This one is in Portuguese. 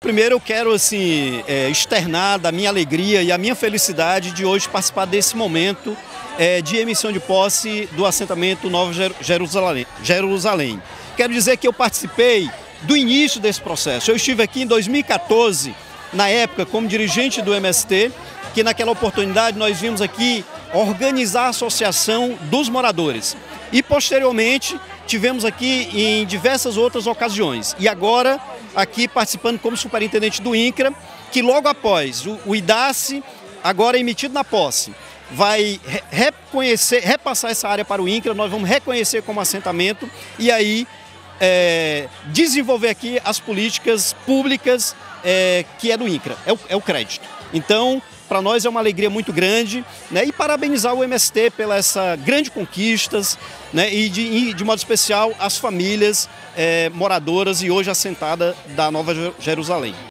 primeiro eu quero assim, externar da minha alegria e a minha felicidade de hoje participar desse momento de emissão de posse do assentamento Nova Jerusalém. Quero dizer que eu participei do início desse processo. Eu estive aqui em 2014, na época, como dirigente do MST, que naquela oportunidade nós vimos aqui organizar a associação dos moradores. E posteriormente tivemos aqui em diversas outras ocasiões. E agora aqui participando como superintendente do INCRA, que logo após o IDACE, agora emitido na posse, vai repassar essa área para o INCRA, nós vamos reconhecer como assentamento e aí desenvolver aqui as políticas públicas que é do INCRA, é o crédito. Então, para nós é uma alegria muito grande, né, e parabenizar o MST pela essa grande conquistas, né, e de modo especial as famílias moradoras e hoje assentadas da Nova Jerusalém.